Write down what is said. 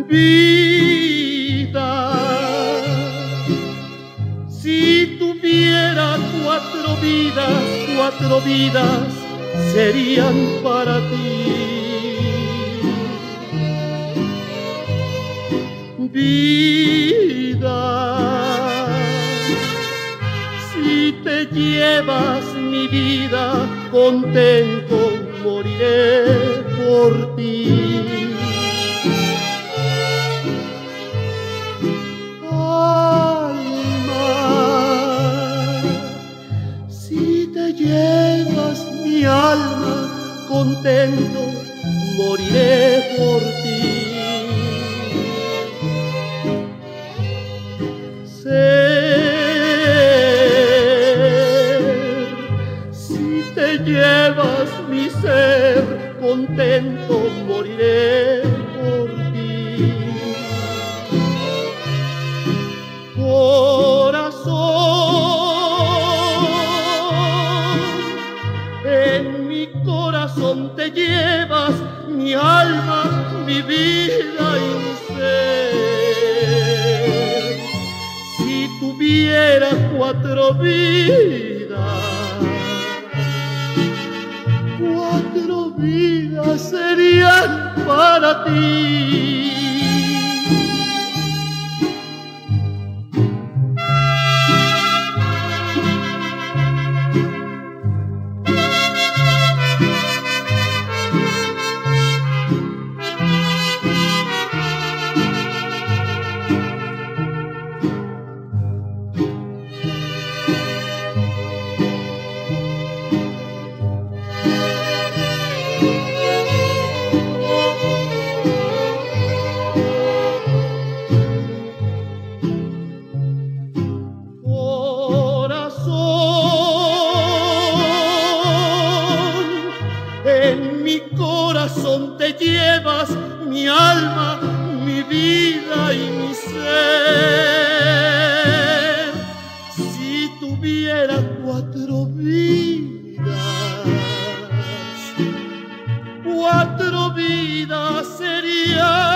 Vida, si tuviera cuatro vidas serían para ti. Vida, si te llevas mi vida, contento moriré por ti. Alma, si te llevas mi alma, contento moriré por ti. Si te llevas mi ser, contento moriré por ti. Corazón, en mi corazón te llevas mi alma, mi vida y mi ser. Si tuviera cuatro vidas serían para ti. En mi corazón te llevas mi alma, mi vida y mi ser. Si tuviera cuatro vidas serían